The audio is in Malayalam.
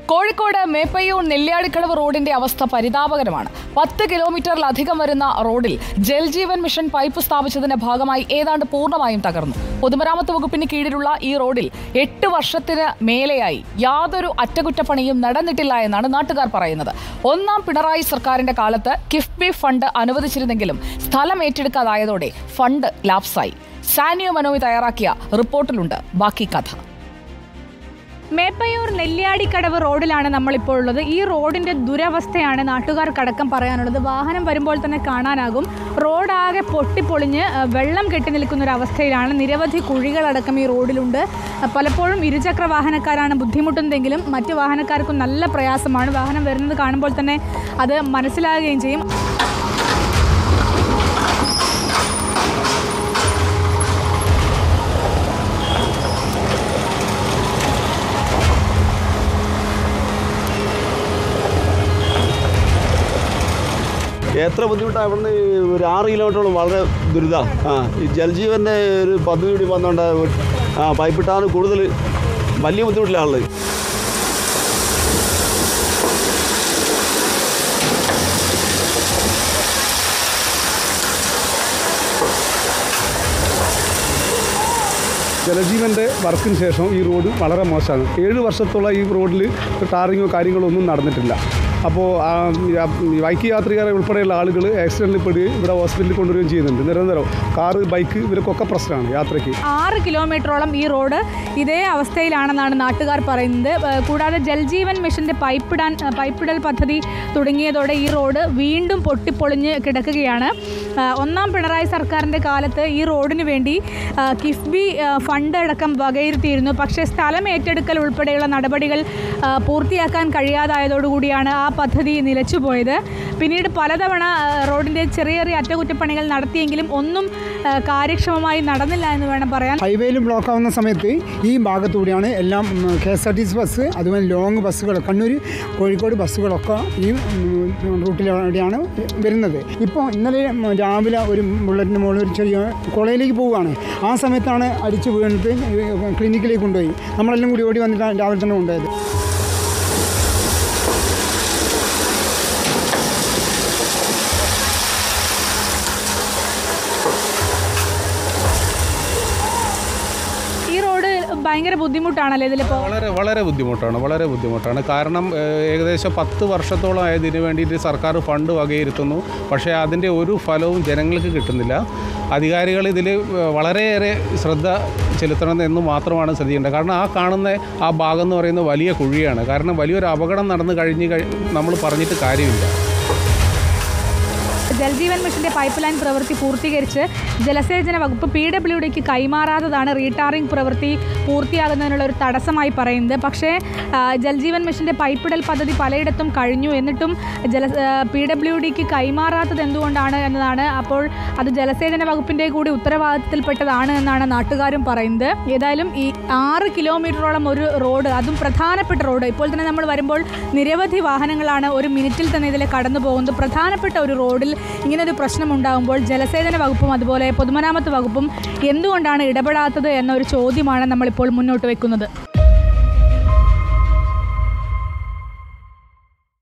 കോഴിക്കോട് മേപ്പയ്യൂർ നെല്ലിയാടിക്കടവ് റോഡിന്റെ അവസ്ഥ പരിതാപകരമാണ്. 10 കിലോമീറ്ററിലധികം വരുന്ന റോഡിൽ ജൽജീവൻ മിഷൻ പൈപ്പ് സ്ഥാപിച്ചതിന്റെ ഭാഗമായി ഏതാണ്ട് പൂർണ്ണമായും തകർന്നു. പൊതുമരാമത്ത് വകുപ്പിന് കീഴിലുള്ള ഈ റോഡിൽ 8 വർഷത്തിന് മേലെയായി യാതൊരു അറ്റകുറ്റപ്പണിയും നടന്നിട്ടില്ല എന്നാണ് നാട്ടുകാർ പറയുന്നത്. ഒന്നാം പിണറായി സർക്കാരിന്റെ കാലത്ത് കിഫ്ബി ഫണ്ട് അനുവദിച്ചിരുന്നെങ്കിലും സ്ഥലം ഏറ്റെടുക്കാതായതോടെ ഫണ്ട് ലാപ്സായി. സാനിയോ മനോവി തയ്യാറാക്കിയ റിപ്പോർട്ടിലുണ്ട് ബാക്കി കഥ. മേപ്പയ്യൂർ നെല്ലിയാടിക്കടവ് റോഡിലാണ് നമ്മളിപ്പോൾ ഉള്ളത്. ഈ റോഡിൻ്റെ ദുരവസ്ഥയാണ് നാട്ടുകാർക്കടക്കം പറയാനുള്ളത്. വാഹനം വരുമ്പോൾ തന്നെ കാണാനാകും റോഡാകെ പൊട്ടിപ്പൊളിഞ്ഞ് വെള്ളം കെട്ടി നിൽക്കുന്നൊരവസ്ഥയിലാണ്. നിരവധി കുഴികളടക്കം ഈ റോഡിലുണ്ട്. പലപ്പോഴും ഇരുചക്ര വാഹനക്കാരാണ് ബുദ്ധിമുട്ടുന്നതെങ്കിലും മറ്റ് വാഹനക്കാർക്കും നല്ല പ്രയാസമാണ്. വാഹനം വരുന്നത് കാണുമ്പോൾ തന്നെ അത് മനസ്സിലാകുകയും ചെയ്യും. എത്ര ബുദ്ധിമുട്ടാണ്. ഇവിടുന്ന് ഒരു 6 കിലോമീറ്ററോളം വളരെ ദുരിതമാണ്. ഈ ജൽജീവൻ്റെ ഒരു പദ്ധതി കൂടി വന്നുകൊണ്ട് പൈപ്പിട്ടാണ് കൂടുതൽ വലിയ ബുദ്ധിമുട്ടിലാണുള്ളത്. ജലജീവൻ്റെ വർക്കിന് ശേഷം ഈ റോഡ് വളരെ മോശമാണ്. 7 വർഷത്തോളം ഈ റോഡിൽ ടാറിങ്ങോ കാര്യങ്ങളോ ഒന്നും നടന്നിട്ടില്ല. അപ്പോൾ ബൈക്ക് യാത്രികരെ ഉൾപ്പെടെയുള്ള ആളുകൾ ആക്സിഡൻറ്റിൽ പെടുകയും ഇവിടെ ഹോസ്പിറ്റലിൽ കൊണ്ടുവരികയും ചെയ്യുന്നുണ്ട്. നിരന്തരം കാറ്, ബൈക്ക് ഇവർക്കൊക്കെ പ്രശ്നമാണ് യാത്രയ്ക്ക്. 6 കിലോമീറ്ററോളം ഈ റോഡ് ഇതേ അവസ്ഥയിലാണെന്നാണ് നാട്ടുകാർ പറയുന്നത്. കൂടാതെ ജൽജീവൻ മിഷൻ്റെ പൈപ്പിടൽ പദ്ധതി തുടങ്ങിയതോടെ ഈ റോഡ് വീണ്ടും പൊട്ടിപ്പൊളിഞ്ഞ് കിടക്കുകയാണ്. ഒന്നാം പിണറായി സർക്കാരിൻ്റെ കാലത്ത് ഈ റോഡിന് വേണ്ടി കിഫ്ബി ഫണ്ട് അടക്കം വകയിരുത്തിയിരുന്നു. പക്ഷേ സ്ഥലം ഏറ്റെടുക്കൽ ഉൾപ്പെടെയുള്ള നടപടികൾ പൂർത്തിയാക്കാൻ കഴിയാതായതോടുകൂടിയാണ് ആ പദ്ധതി നിലച്ചുപോയത്. പിന്നീട് പലതവണ റോഡിൻ്റെ ചെറിയ ചെറിയ അറ്റകുറ്റപ്പണികൾ നടത്തിയെങ്കിലും ഒന്നും കാര്യക്ഷമമായി നടന്നില്ല എന്ന് വേണം പറയാൻ. ഹൈവേയിൽ ബ്ലോക്ക് ആവുന്ന സമയത്ത് ഈ ഭാഗത്തൂടെയാണ് എല്ലാം KSRTC ബസ്, അതുപോലെ ലോങ് ബസ്സുകൾ, കണ്ണൂർ കോഴിക്കോട് ബസ്സുകളൊക്കെ ഈ റൂട്ടിലൂടെയാണ് വരുന്നത്. ഇപ്പോൾ ഇന്നലെ രാവിലെ ഒരു ബുള്ളറ്റിന് മുകളിൽ ഒരു ചെറിയ കോളേജിലേക്ക് പോവുകയാണ്. ആ സമയത്താണ് അടിച്ച് വീണിട്ട് ക്ലിനിക്കിലേക്ക് കൊണ്ടുപോയി. നമ്മളെല്ലാം കൂടി ഓടി വന്നിട്ടാണ് രാവിലെ തന്നെ കൊണ്ടുപോയത്. ഭയങ്കര ബുദ്ധിമുട്ടാണല്ലോ ഇതിലിപ്പോൾ. വളരെ ബുദ്ധിമുട്ടാണ്. കാരണം ഏകദേശം 10 വർഷത്തോളം ആയതിനു വേണ്ടിയിട്ട് സർക്കാർ ഫണ്ട് വകയിരുത്തുന്നു. പക്ഷേ അതിൻ്റെ ഒരു ഫലവും ജനങ്ങൾക്ക് കിട്ടുന്നില്ല. അധികാരികൾ ഇതിൽ വളരെയേറെ ശ്രദ്ധ ചെലുത്തണമെന്ന് മാത്രമാണ് ശ്രദ്ധിക്കേണ്ടത്. കാരണം ആ കാണുന്ന ആ ഭാഗം എന്ന് പറയുന്നത് വലിയ കുഴിയാണ്. കാരണം വലിയൊരു അപകടം നടന്നു നമ്മൾ പറഞ്ഞിട്ട് കാര്യമില്ല. ജൽജീവൻ മിഷന്റെ പൈപ്പ് ലൈൻ പ്രവൃത്തി പൂർത്തീകരിച്ച് ജലസേചന വകുപ്പ് PWDക്ക് കൈമാറാത്തതാണ് റീടാറിംഗ് പ്രവൃത്തി പൂർത്തിയാകുന്നതിനുള്ള ഒരു തടസ്സമായി പറയുന്നത്. പക്ഷേ ജൽജീവൻ മിഷന്റെ പൈപ്പിടൽ പദ്ധതി പലയിടത്തും കഴിഞ്ഞു. എന്നിട്ടും PWDക്ക് കൈമാറാത്തത് എന്തുകൊണ്ടാണ് എന്നതാണ്. അപ്പോൾ അത് ജലസേചന വകുപ്പിൻ്റെ കൂടി ഉത്തരവാദിത്തത്തിൽപ്പെട്ടതാണ് എന്നാണ് നാട്ടുകാരും പറയുന്നത്. ഏതായാലും ഈ 6 കിലോമീറ്ററോളം ഒരു റോഡ്, അതും പ്രധാനപ്പെട്ട റോഡ്, ഇപ്പോൾ തന്നെ നമ്മൾ വരുമ്പോൾ നിരവധി വാഹനങ്ങളാണ് ഒരു മിനിറ്റിൽ തന്നെ ഇതിൽ കടന്നു പോകുന്നത്. പ്രധാനപ്പെട്ട ഒരു റോഡിൽ ഇങ്ങനൊരു പ്രശ്നമുണ്ടാകുമ്പോൾ ജലസേചന വകുപ്പും അതുപോലെ പൊതുമരാമത്ത് വകുപ്പും എന്തുകൊണ്ടാണ് ഇടപെടാത്തത് എന്നൊരു ചോദ്യമാണ് നമ്മളിപ്പോൾ മുന്നോട്ട് വെക്കുന്നത്.